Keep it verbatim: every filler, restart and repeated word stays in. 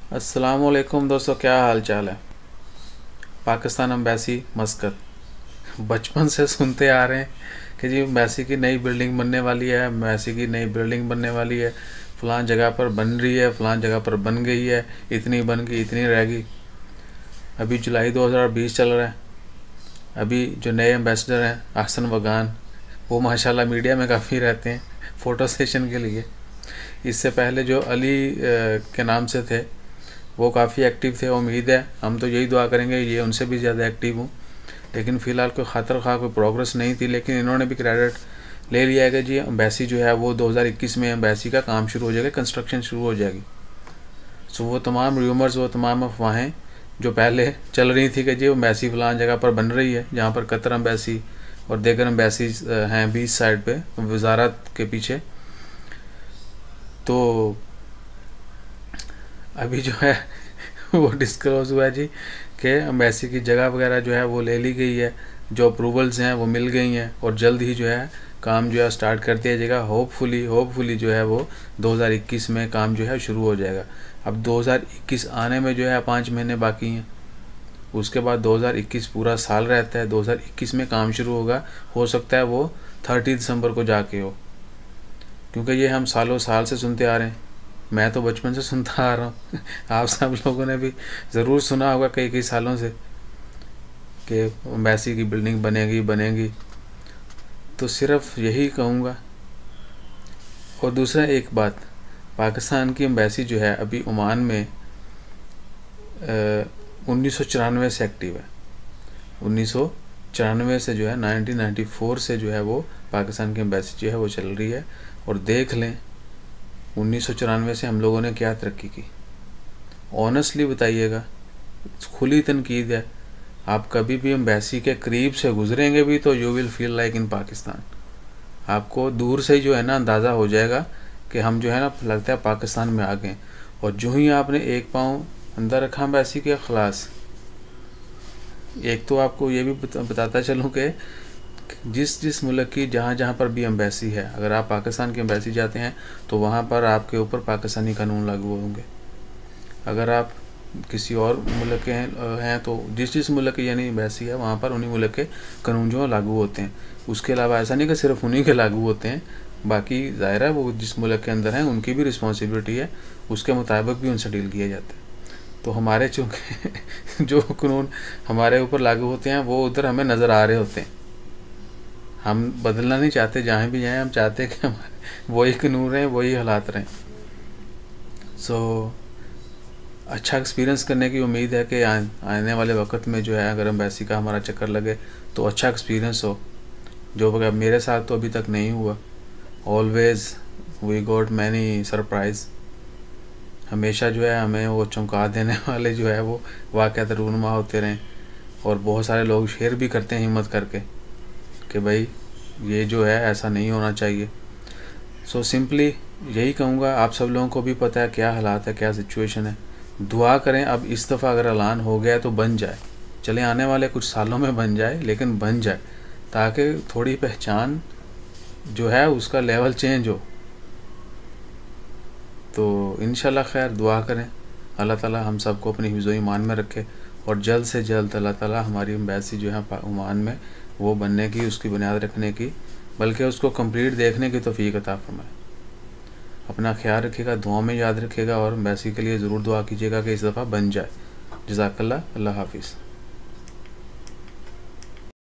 अस्सलाम वालेकुम दोस्तों, क्या हाल चाल है। Pakistan embassy Muscat. बचपन से सुनते आ रहे हैं कि जी एम्बेसी की नई बिल्डिंग बनने वाली है, एम्बेसी की नई बिल्डिंग बनने वाली है, फ़लाँ जगह पर बन रही है, फ़लाँ जगह पर बन गई है, इतनी बन गई, इतनी रह गई। अभी जुलाई दो हज़ार बीस चल रहा है। अभी जो नए एम्बेसडर हैं आहसन वगान, वो माशाल्लाह मीडिया में काफ़ी रहते हैं फ़ोटो सेशन के लिए। इससे पहले जो अली के नाम से थे वो काफ़ी एक्टिव थे। उम्मीद है, हम तो यही दुआ करेंगे ये उनसे भी ज़्यादा एक्टिव हूँ। लेकिन फ़िलहाल कोई खातर खा कोई प्रोग्रेस नहीं थी, लेकिन इन्होंने भी क्रेडिट ले लिया है कि जी एम्बेसी जो है वो दो हज़ार इक्कीस में एम्बेसी का काम शुरू हो जाएगा, कंस्ट्रक्शन शुरू हो जाएगी। सो वो तमाम र्यूमर्स, वो तमाम अफवाहें जो पहले चल रही थी कि जी एम्बेसी फ़लाँ जगह पर बन रही है, जहाँ पर कतर एम्बेसी और दीगर एम्बेसीज हैं बीच साइड पे वजारत के पीछे, तो अभी जो है वो डिस्क्लोज हुआ है जी कि एम्बेसी की जगह वगैरह जो है वो ले ली गई है, जो अप्रूवल्स हैं वो मिल गई हैं और जल्द ही जो है काम जो है स्टार्ट कर दिया जाएगा। होपफुली होपफुली जो है वो दो हज़ार इक्कीस में काम जो है शुरू हो जाएगा। अब दो हज़ार इक्कीस आने में जो है पाँच महीने बाकी हैं, उसके बाद दो हज़ार इक्कीस पूरा साल रहता है। दो हज़ार इक्कीस में काम शुरू होगा, हो सकता है वो तीस दिसंबर को जाके हो, क्योंकि ये हम सालों साल से सुनते आ रहे हैं। मैं तो बचपन से सुनता आ रहा हूँ आप सब लोगों ने भी ज़रूर सुना होगा कई कई सालों से कि एम्बेसी की बिल्डिंग बनेगी बनेगी। तो सिर्फ यही कहूँगा। और दूसरा एक बात, पाकिस्तान की एम्बेसी जो है अभी ओमान में उन्नीस सौ चौरानवे से एक्टिव है। उन्नीस सौ चौरानवे से जो है नाइनटीन नाइन्टी फोर से जो है वो पाकिस्तान की एम्बेसी जो है वो चल रही है। और देख लें उन्नीस सौ चौरानवे से हम लोगों ने क्या तरक्की की, ऑनेस्टली बताइएगा, खुली तनकीद है। आप कभी भी एम्बेसी के करीब से गुजरेंगे भी तो you will feel like in Pakistan. आपको दूर से ही जो है ना अंदाज़ा हो जाएगा कि हम जो है ना लगता है पाकिस्तान में आ गए। और जो ही आपने एक पाँव अंदर रखा एम्बेसी के, खलास। एक तो आपको ये भी बताता चलूँ कि जिस जिस मुल्क की जहाँ जहाँ पर भी एम्बेसी है, अगर आप पाकिस्तान की एम्बेसी जाते हैं तो वहाँ पर आपके ऊपर पाकिस्तानी कानून लागू होंगे। अगर आप किसी और मुल्क के हैं हैं तो जिस जिस मुल्क की यानी एम्बेसी है वहाँ पर उन्हीं मुल्क के कानून जो लागू होते हैं। उसके अलावा ऐसा नहीं कि सिर्फ उन्हीं के लागू होते हैं, बाकी ज़ाहिर है वो जिस मुल्क के अंदर हैं उनकी भी रिस्पॉन्सिबिलिटी है, उसके मुताबिक भी उनसे डील किया जाता है। तो हमारे चूँकि जो कानून हमारे ऊपर लागू होते हैं वो उधर हमें नज़र आ रहे होते हैं। हम बदलना नहीं चाहते, जहाँ भी जाएं हम चाहते हैं कि हमारे वही कानून रहें, वही हालात रहें। सो so, अच्छा एक्सपीरियंस करने की उम्मीद है कि आने वाले वक्त में जो है अगर एम्बेसी का हमारा चक्कर लगे तो अच्छा एक्सपीरियंस हो, जो वगैरह मेरे साथ तो अभी तक नहीं हुआ। Always we got many surprise. हमेशा जो है हमें वो चौंका देने वाले जो है वो वाक़यात रूनुमा होते रहें। और बहुत सारे लोग शेयर भी करते हैं हिम्मत करके कि भाई ये जो है ऐसा नहीं होना चाहिए। सो so, सिंपली यही कहूँगा, आप सब लोगों को भी पता है क्या हालात है, क्या सिचुएशन है। दुआ करें अब इस दफ़ा अगर ऐलान हो गया तो बन जाए, चले आने वाले कुछ सालों में बन जाए, लेकिन बन जाए, ताकि थोड़ी पहचान जो है उसका लेवल चेंज हो। तो इंशाल्लाह खैर दुआ करें, अल्लाह ताला हम सबको अपनी हिफ्ज़-ओ ईमान में रखे और जल्द से जल्द अल्लाह ताला हमारी एम्बेसी जो है ओमान में वो बनने की, उसकी बुनियाद रखने की, बल्कि उसको कंप्लीट देखने की तौफ़ीक अता फरमाए। अपना ख्याल रखिएगा, दुआ में याद रखिएगा और एम्बेसी के लिए ज़रूर दुआ कीजिएगा कि इस दफ़ा बन जाए। जज़ाकल्लाह, अल्लाह हाफ़िज़।